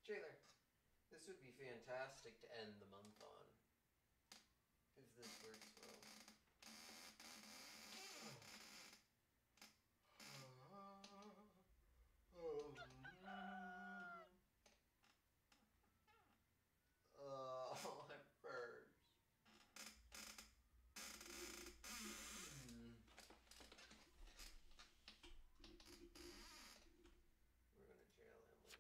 Jailor, this would be fantastic to end the month on. If this works well. Oh, it burns. We're gonna jail Emily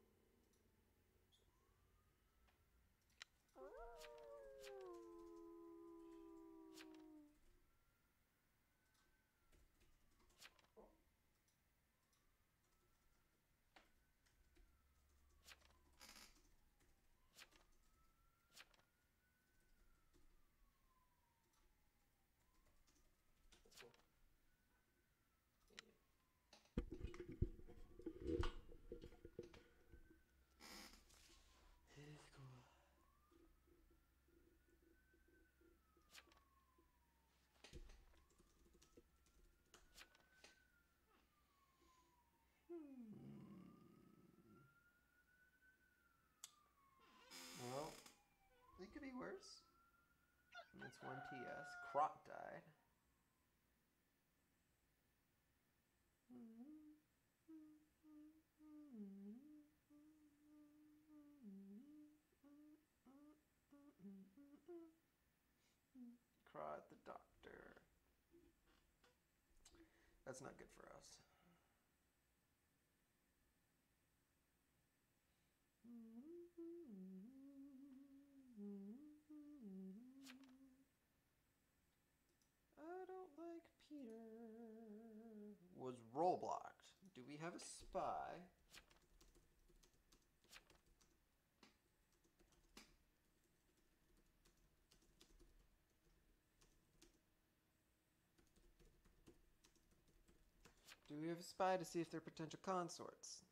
Rose. That's cool. Yeah. It is cool. Well, it could be worse. And it's one TS. Crot died. Crot the doctor. That's not good for us. I don't like Peter. Was roll blocked. Do we have a spy? Do we have a spy to see if they're potential consorts?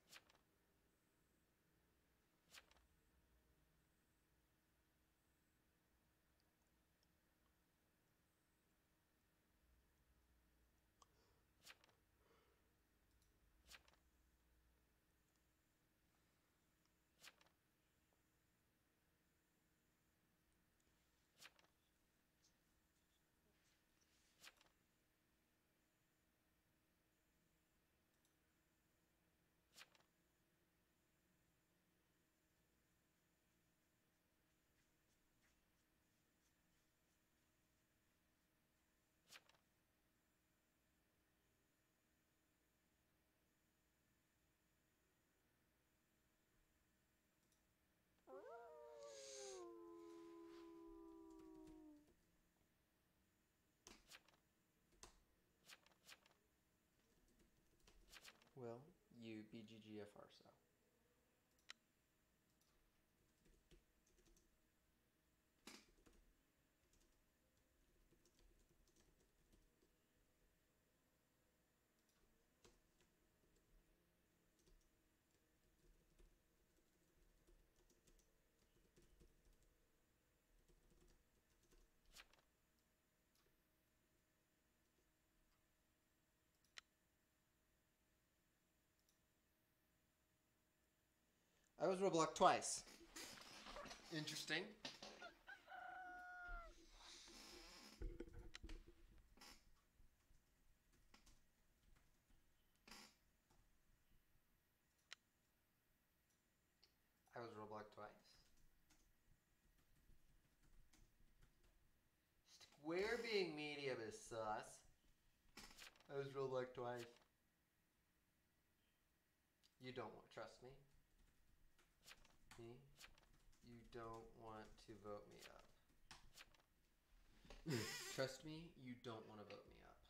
Well, you BGGFR so. I was Roblox twice. Interesting. I was Roblox twice. Square being medium is sus. I was Roblox twice. You don't want, trust me. Me? You don't want to vote me up. Trust me, you don't want to vote me up.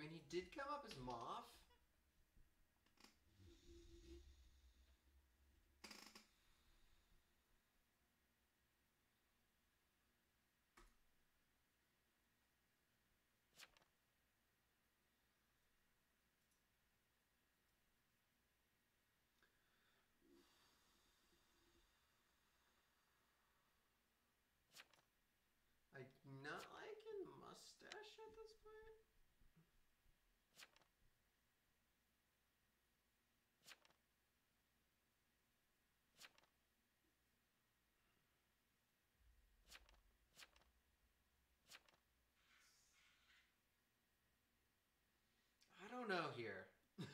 mean, he did come up as Moff. I'm not liking mustache at this point. I don't know here.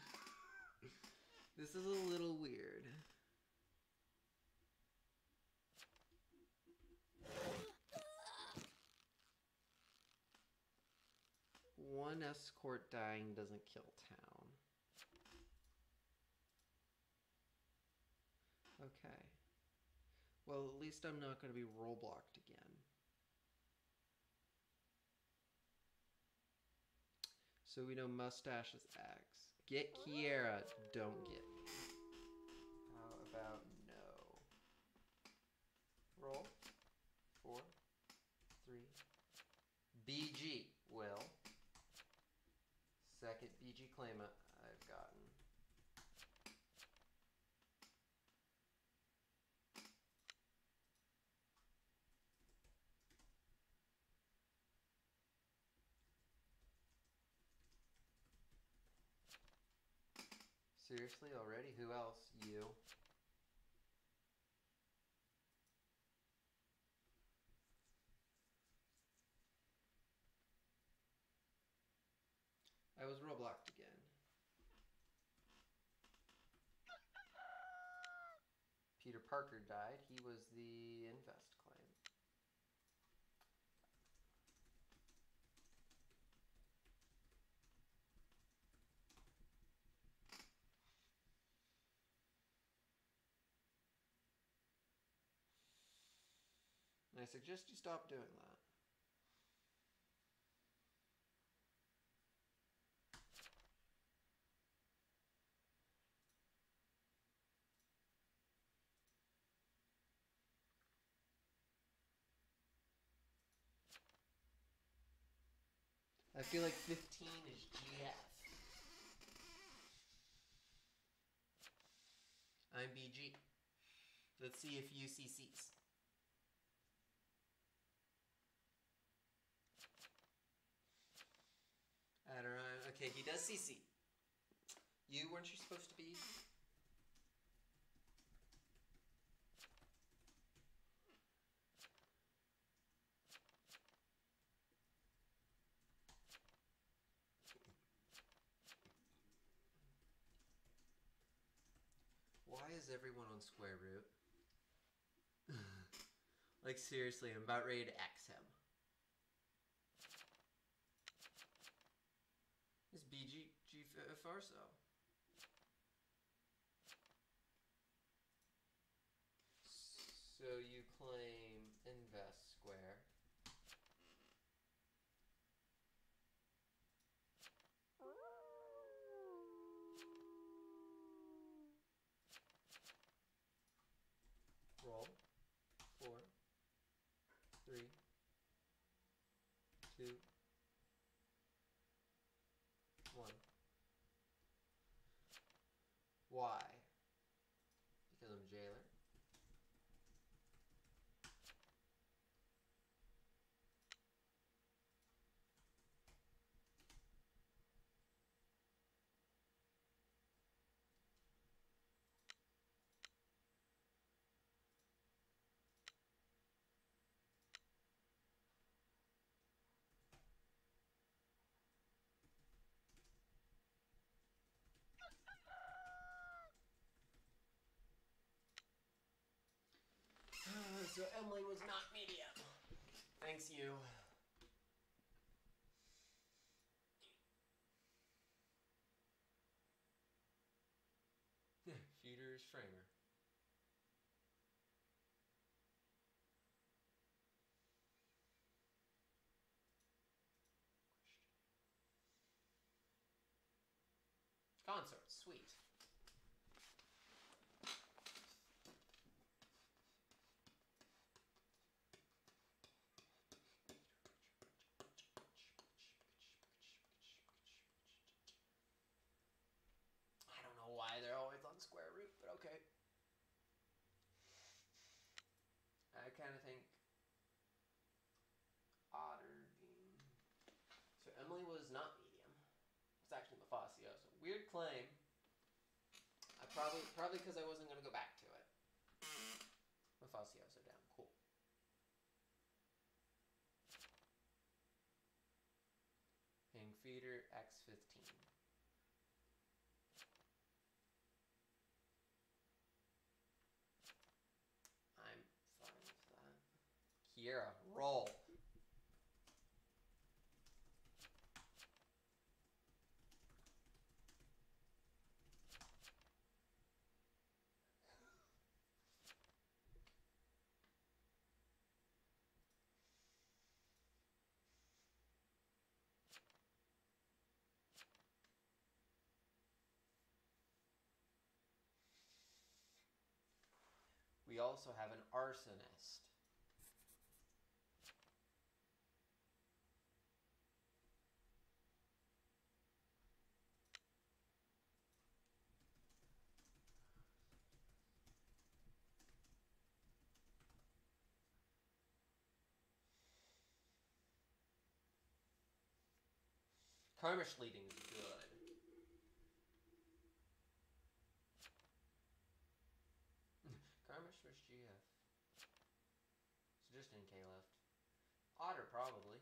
This is a little weird. One escort dying doesn't kill town. Okay. Well, at least I'm not going to be roll blocked again. So we know mustache is X. Get Kiera, don't get me. How about no? Roll. 4, 3. BG. Well. Second BG claimant I've gotten. Seriously, already? Who else? You. I was roll blocked again. Peter Parker died. He was the invest claim. And I suggest you stop doing that. I feel like 15 is GF. I'm BG. Let's see if UCCs. Adiron. Okay, he does CC. You, weren't you supposed to be? Why is everyone on square root? Like, seriously, I'm about ready to X him. It's BG Farso. So you claim invest square. Roll. 4, 3, 2, 1. Why? Because I'm Jailor. So Emily was not medium. Thanks, you. Feeder's framer. Consort, sweet. I don't know why they're always on square root, but okay. I kind of think otter being... So Emily was not medium. It's actually Mafacioso. Weird claim. I probably because I wasn't going to go back to it. Mafacioso down. Cool. Hang feeder X15. I'm fine with that. Kiera, roll. We also have an arsonist. Karmish leading is good. Karmish was GF. So just NK left. Otter, probably.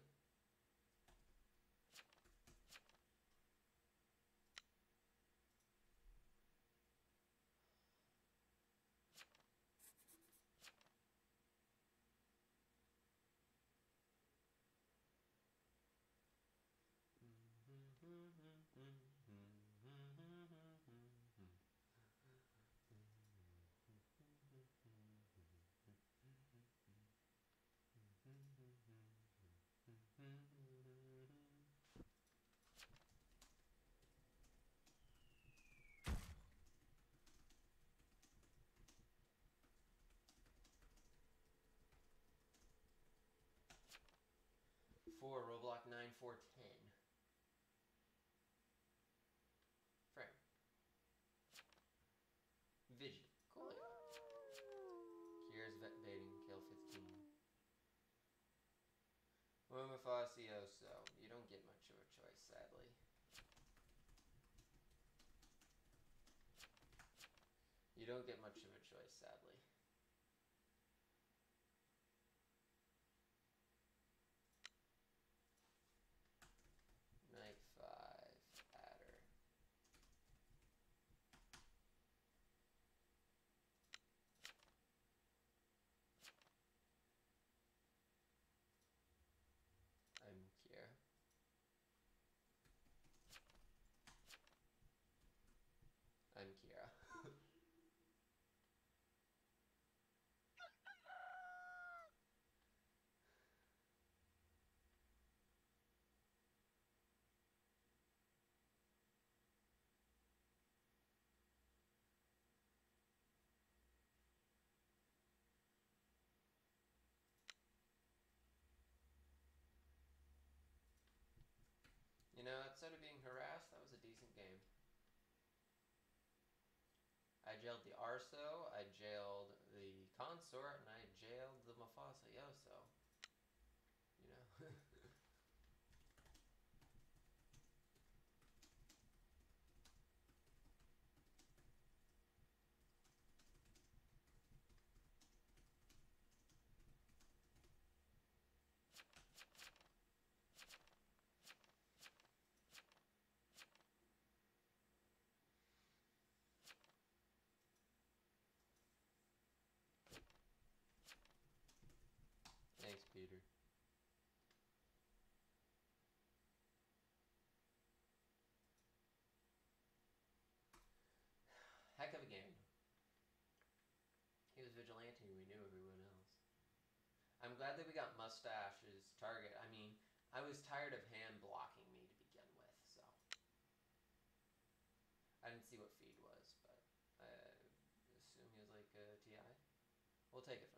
Four, Roblox 9410. Frame. Vision. Cool. Kiera's vet baiting, kill 15. Mafacioso. You don't get much of a choice, sadly. You don't get much of a choice, sadly. Knight 5, adder. I'm Kiera. I'm Kiera. You know, outside of being harassed, that was a decent game. I jailed the Arso, I jailed the Consort, and I jailed the Mafacioso. You know? Thanks, Peter. Heck of a game. He was Vigilante, we knew everyone else. I'm glad that we got Mustache's target. I mean, I was tired of hand blocking me to begin with, so. I didn't see what feed was, but I assume he was like a TI. We'll take it from